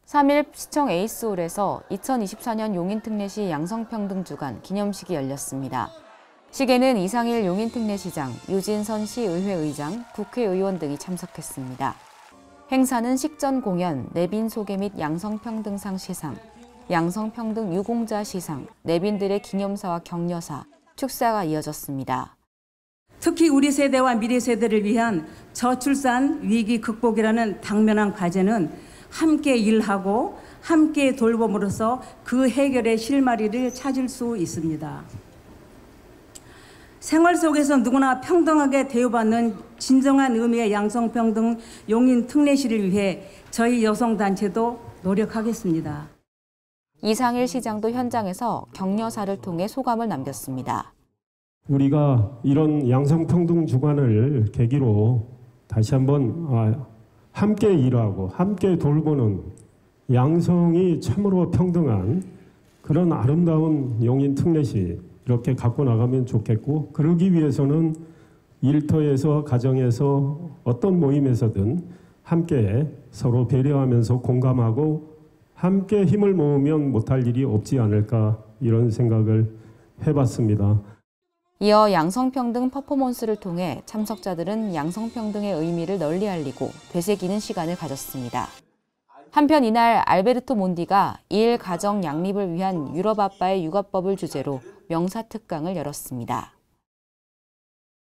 3일 시청 에이스홀에서 2024년 용인특례시 양성평등주간 기념식이 열렸습니다. 식에는 이상일 용인특례시장, 유진선 시의회의장, 국회의원 등이 참석했습니다. 행사는 식전 공연, 내빈 소개 및 양성평등상 시상, 양성평등 유공자 시상, 내빈들의 기념사와 격려사, 축사가 이어졌습니다. 특히 우리 세대와 미래 세대를 위한 저출산 위기 극복이라는 당면한 과제는 함께 일하고 함께 돌봄으로써 그 해결의 실마리를 찾을 수 있습니다. 생활 속에서 누구나 평등하게 대우받는 진정한 의미의 양성평등 용인특례시를 위해 저희 여성단체도 노력하겠습니다. 이상일 시장도 현장에서 격려사를 통해 소감을 남겼습니다. 우리가 이런 양성평등 주간을 계기로 다시 한번 함께 일하고 함께 돌보는 양성이 참으로 평등한 그런 아름다운 용인특례시 이렇게 갖고 나가면 좋겠고, 그러기 위해서는 일터에서 가정에서 어떤 모임에서든 함께 서로 배려하면서 공감하고 함께 힘을 모으면 못할 일이 없지 않을까, 이런 생각을 해봤습니다. 이어 양성평등 퍼포먼스를 통해 참석자들은 양성평등의 의미를 널리 알리고 되새기는 시간을 가졌습니다. 한편 이날 알베르토 몬디가 일 가정 양립을 위한 유럽 아빠의 육아법을 주제로 명사특강을 열었습니다.